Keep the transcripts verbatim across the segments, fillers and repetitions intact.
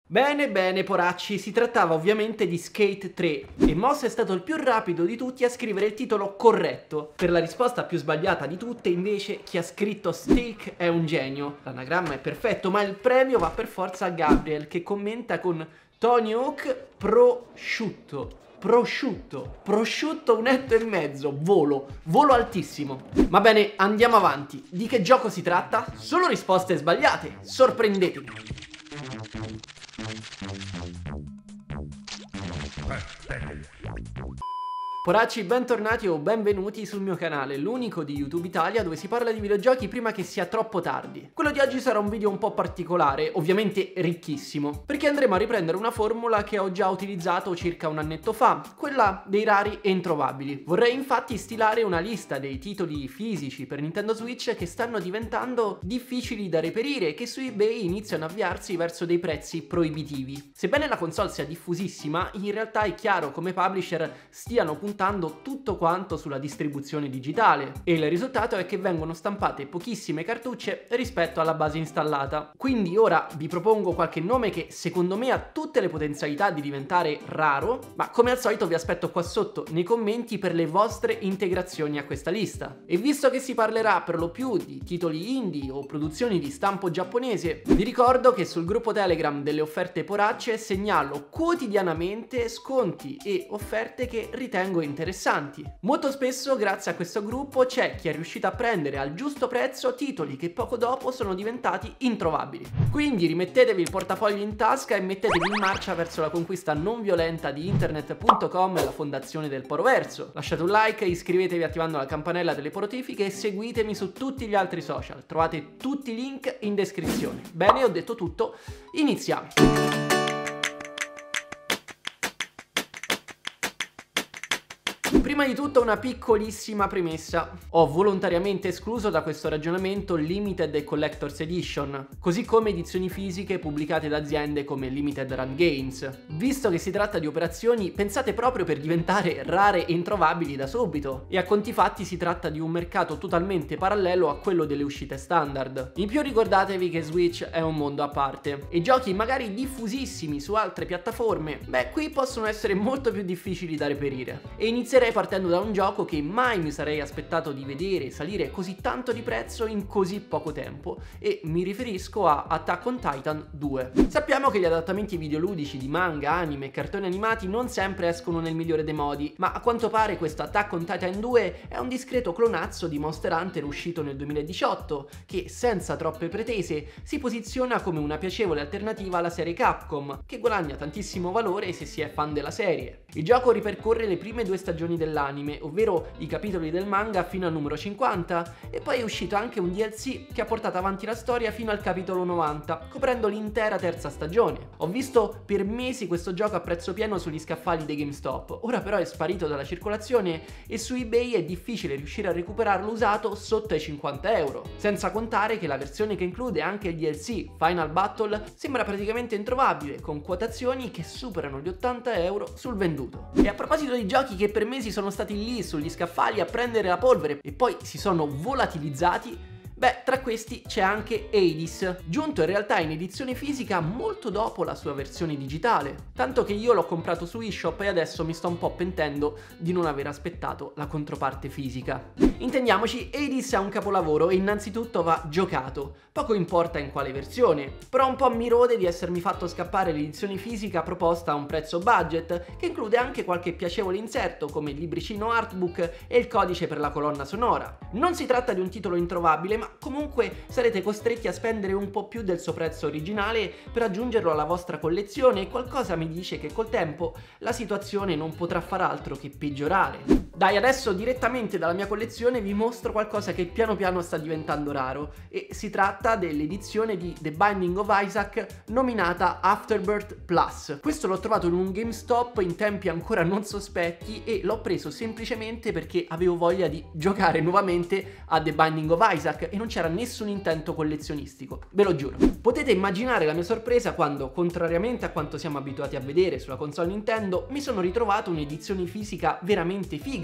Bene bene poracci, si trattava ovviamente di Skate tre e Moss è stato il più rapido di tutti a scrivere il titolo corretto. Per la risposta più sbagliata di tutte invece chi ha scritto Steak è un genio. L'anagramma è perfetto ma il premio va per forza a Gabriel che commenta con Tony Hawk prosciutto. Prosciutto, prosciutto un etto e mezzo, volo, volo altissimo. Va bene, andiamo avanti. Di che gioco si tratta? Solo risposte sbagliate, sorprendetemi. Poracci, bentornati o benvenuti sul mio canale, l'unico di YouTube Italia dove si parla di videogiochi prima che sia troppo tardi. Quello di oggi sarà un video un po' particolare, ovviamente ricchissimo, perché andremo a riprendere una formula che ho già utilizzato circa un annetto fa, quella dei rari e introvabili. Vorrei infatti stilare una lista dei titoli fisici per Nintendo Switch che stanno diventando difficili da reperire e che su eBay iniziano a avviarsi verso dei prezzi proibitivi. Sebbene la console sia diffusissima, in realtà è chiaro come publisher stiano puntando tutto quanto sulla distribuzione digitale e il risultato è che vengono stampate pochissime cartucce rispetto alla base installata. Quindi ora vi propongo qualche nome che secondo me ha tutte le potenzialità di diventare raro, ma come al solito vi aspetto qua sotto nei commenti per le vostre integrazioni a questa lista. E visto che si parlerà per lo più di titoli indie o produzioni di stampo giapponese, vi ricordo che sul gruppo Telegram delle offerte poracce segnalo quotidianamente sconti e offerte che ritengo interessanti. Molto spesso grazie a questo gruppo c'è chi è riuscito a prendere al giusto prezzo titoli che poco dopo sono diventati introvabili. Quindi rimettetevi il portafoglio in tasca e mettetevi in marcia verso la conquista non violenta di internet punto com e la fondazione del Poroverso. Lasciate un like, iscrivetevi attivando la campanella delle notifiche e seguitemi su tutti gli altri social. Trovate tutti i link in descrizione. Bene, ho detto tutto, iniziamo! Prima di tutto una piccolissima premessa. Ho volontariamente escluso da questo ragionamento Limited e Collector's Edition, così come edizioni fisiche pubblicate da aziende come Limited Run Games. Visto che si tratta di operazioni pensate proprio per diventare rare e introvabili da subito, e a conti fatti si tratta di un mercato totalmente parallelo a quello delle uscite standard. In più ricordatevi che Switch è un mondo a parte, e giochi magari diffusissimi su altre piattaforme, beh qui possono essere molto più difficili da reperire. E inizierei partendo da un gioco che mai mi sarei aspettato di vedere salire così tanto di prezzo in così poco tempo, e mi riferisco a Attack on Titan due. Sappiamo che gli adattamenti videoludici di manga, anime e cartoni animati non sempre escono nel migliore dei modi, ma a quanto pare questo Attack on Titan due è un discreto clonazzo di Monster Hunter uscito nel duemiladiciotto, che senza troppe pretese si posiziona come una piacevole alternativa alla serie Capcom, che guadagna tantissimo valore se si è fan della serie. Il gioco ripercorre le prime due stagioni dell'anime, ovvero i capitoli del manga fino al numero cinquanta, e poi è uscito anche un D L C che ha portato avanti la storia fino al capitolo novanta, coprendo l'intera terza stagione. Ho visto per mesi questo gioco a prezzo pieno sugli scaffali dei GameStop, ora però è sparito dalla circolazione e su eBay è difficile riuscire a recuperarlo usato sotto ai cinquanta euro, senza contare che la versione che include anche il D L C Final Battle sembra praticamente introvabile, con quotazioni che superano gli ottanta euro sul venduto. E a proposito di giochi che per mesi sono stati lì sugli scaffali a prendere la polvere e poi si sono volatilizzati, beh, tra questi c'è anche Hades, giunto in realtà in edizione fisica molto dopo la sua versione digitale, tanto che io l'ho comprato su eShop e adesso mi sto un po' pentendo di non aver aspettato la controparte fisica. Intendiamoci, Hades è un capolavoro e innanzitutto va giocato, poco importa in quale versione, però un po' mi rode di essermi fatto scappare l'edizione fisica proposta a un prezzo budget, che include anche qualche piacevole inserto come il libricino artbook e il codice per la colonna sonora. Non si tratta di un titolo introvabile, ma comunque sarete costretti a spendere un po' più del suo prezzo originale per aggiungerlo alla vostra collezione, e qualcosa mi dice che col tempo la situazione non potrà far altro che peggiorare. Dai, adesso direttamente dalla mia collezione vi mostro qualcosa che piano piano sta diventando raro, e si tratta dell'edizione di The Binding of Isaac nominata Afterbirth Plus. Questo l'ho trovato in un GameStop in tempi ancora non sospetti e l'ho preso semplicemente perché avevo voglia di giocare nuovamente a The Binding of Isaac e non c'era nessun intento collezionistico, ve lo giuro. Potete immaginare la mia sorpresa quando, contrariamente a quanto siamo abituati a vedere sulla console Nintendo, mi sono ritrovato un'edizione fisica veramente figa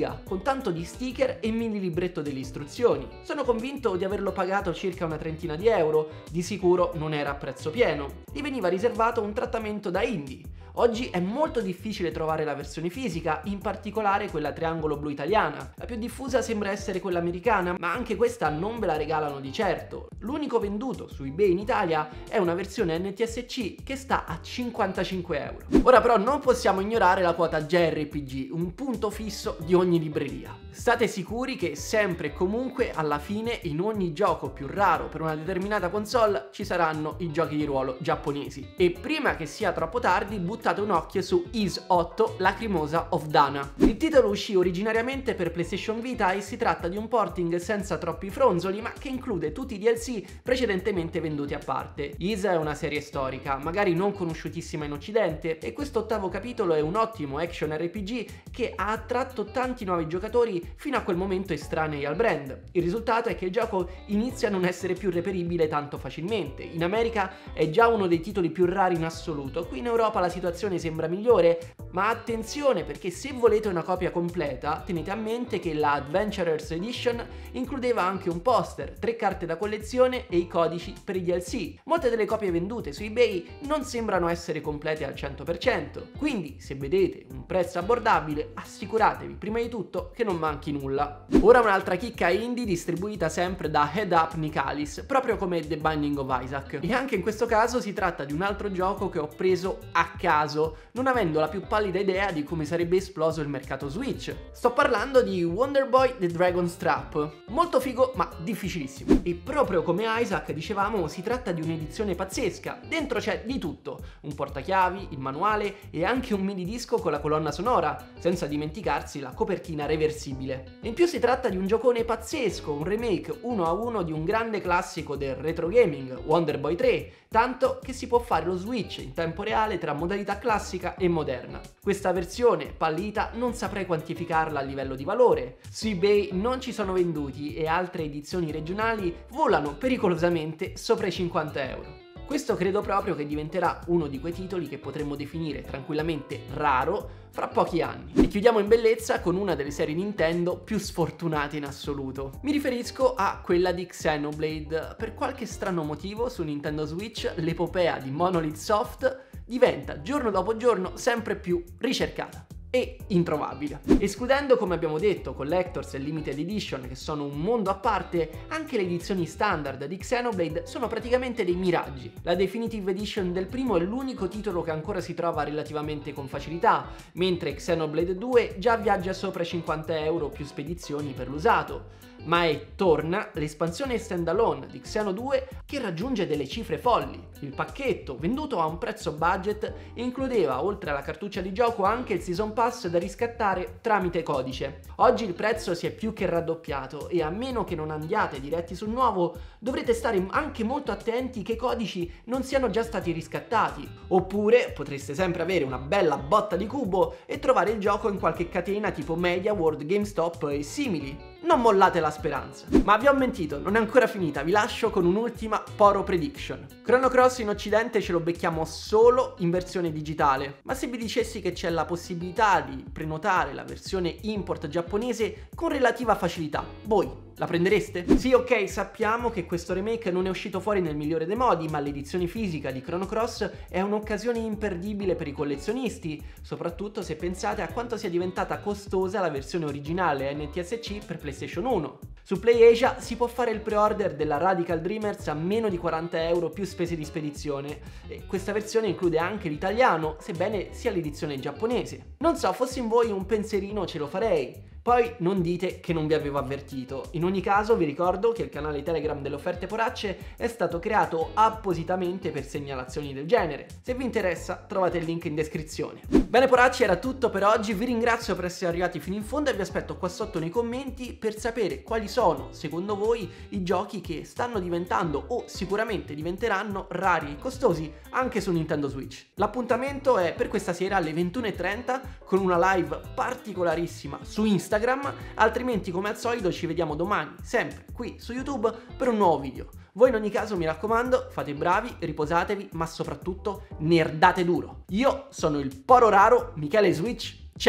figa, con tanto di sticker e mini libretto delle istruzioni. Sono convinto di averlo pagato circa una trentina di euro, di sicuro non era a prezzo pieno. Gli veniva riservato un trattamento da indie. Oggi è molto difficile trovare la versione fisica, in particolare quella triangolo blu italiana. La più diffusa sembra essere quella americana, ma anche questa non ve la regalano di certo. L'unico venduto su eBay in Italia è una versione N T S C che sta a cinquantacinque euro. Ora però non possiamo ignorare la quota J R P G, un punto fisso di ogni libreria. State sicuri che sempre e comunque alla fine in ogni gioco più raro per una determinata console ci saranno i giochi di ruolo giapponesi. E prima che sia troppo tardi buttate un occhio su Ys otto Lacrimosa of Dana. Il titolo uscì originariamente per PlayStation Vita e si tratta di un porting senza troppi fronzoli ma che include tutti i D L C precedentemente venduti a parte. Ys è una serie storica, magari non conosciutissima in occidente, e questo ottavo capitolo è un ottimo action R P G che ha attratto tanti nuovi giocatori fino a quel momento estranei al brand. Il risultato è che il gioco inizia a non essere più reperibile tanto facilmente. In America è già uno dei titoli più rari in assoluto, qui in Europa la situazione sembra migliore, ma attenzione perché se volete una copia completa tenete a mente che la Adventurers Edition includeva anche un poster, tre carte da collezione e i codici per i D L C. Molte delle copie vendute su eBay non sembrano essere complete al cento per cento, quindi se vedete un prezzo abbordabile assicuratevi prima di tutto che non manchi nulla. Ora un'altra chicca indie distribuita sempre da Head Up Nicalis, proprio come The Binding of Isaac, e anche in questo caso si tratta di un altro gioco che ho preso a caso, non avendo la più pallida idea di come sarebbe esploso il mercato Switch. Sto parlando di Wonder Boy The Dragon's Trap, molto figo ma difficilissimo. E proprio come Isaac dicevamo si tratta di un'edizione pazzesca, dentro c'è di tutto, un portachiavi, il manuale e anche un mini disco con la colonna sonora, senza dimenticarsi la copertina reversibile. E in più si tratta di un giocone pazzesco, un remake uno a uno di un grande classico del retro gaming, Wonder Boy tre, tanto che si può fare lo switch in tempo reale tra modalità classica e moderna. Questa versione pallita non saprei quantificarla a livello di valore, su eBay non ci sono venduti e altre edizioni regionali volano pericolosamente sopra i cinquanta euro. Questo credo proprio che diventerà uno di quei titoli che potremmo definire tranquillamente raro fra pochi anni. E chiudiamo in bellezza con una delle serie Nintendo più sfortunate in assoluto. Mi riferisco a quella di Xenoblade. Per qualche strano motivo su Nintendo Switch l'epopea di Monolith Soft diventa giorno dopo giorno sempre più ricercata e introvabile. Escludendo, come abbiamo detto, Collectors e Limited Edition che sono un mondo a parte, anche le edizioni standard di Xenoblade sono praticamente dei miraggi. La Definitive Edition del primo è l'unico titolo che ancora si trova relativamente con facilità, mentre Xenoblade due già viaggia sopra i cinquanta euro più spedizioni per l'usato. Ma è torna l'espansione standalone di Xeno due che raggiunge delle cifre folli. Il pacchetto, venduto a un prezzo budget, includeva oltre alla cartuccia di gioco anche il Season Pass da riscattare tramite codice. Oggi il prezzo si è più che raddoppiato e a meno che non andiate diretti sul nuovo dovrete stare anche molto attenti che i codici non siano già stati riscattati, oppure potreste sempre avere una bella botta di cubo e trovare il gioco in qualche catena tipo Media, World, GameStop e simili. Non mollate la speranza. Ma vi ho mentito, non è ancora finita, vi lascio con un'ultima Poro Prediction. Chrono Cross in occidente ce lo becchiamo solo in versione digitale, ma se vi dicessi che c'è la possibilità di prenotare la versione import giapponese con relativa facilità, voi la prendereste? Sì, ok, sappiamo che questo remake non è uscito fuori nel migliore dei modi, ma l'edizione fisica di Chrono Cross è un'occasione imperdibile per i collezionisti, soprattutto se pensate a quanto sia diventata costosa la versione originale N T S C per PlayStation uno. Su PlayAsia si può fare il pre-order della Radical Dreamers a meno di quaranta euro più spese di spedizione, e questa versione include anche l'italiano, sebbene sia l'edizione giapponese. Non so, fossi in voi un pensierino ce lo farei. Poi non dite che non vi avevo avvertito. In ogni caso vi ricordo che il canale Telegram delle offerte poracce è stato creato appositamente per segnalazioni del genere. Se vi interessa trovate il link in descrizione. Bene poracci, era tutto per oggi, vi ringrazio per essere arrivati fino in fondo e vi aspetto qua sotto nei commenti per sapere quali sono, secondo voi, i giochi che stanno diventando o sicuramente diventeranno rari e costosi anche su Nintendo Switch. L'appuntamento è per questa sera alle ventuno e trenta con una live particolarissima su Instagram. Altrimenti come al solito ci vediamo domani sempre qui su YouTube per un nuovo video. Voi in ogni caso mi raccomando fate i bravi, riposatevi ma soprattutto nerdate duro. Io sono il Poro Raro Michele Switch, ciao!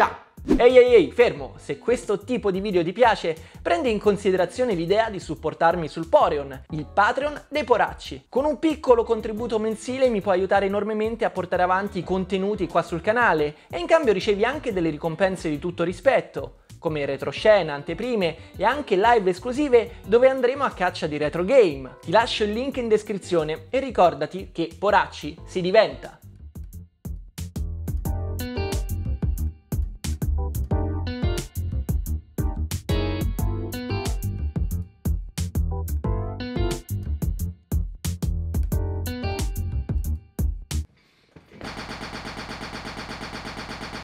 Ehi ehi ehi, fermo! Se questo tipo di video ti piace, prendi in considerazione l'idea di supportarmi sul Poreon, il Patreon dei poracci. Con un piccolo contributo mensile mi puoi aiutare enormemente a portare avanti i contenuti qua sul canale e in cambio ricevi anche delle ricompense di tutto rispetto, come retroscena, anteprime e anche live esclusive dove andremo a caccia di retro game. Ti lascio il link in descrizione e ricordati che poracci si diventa.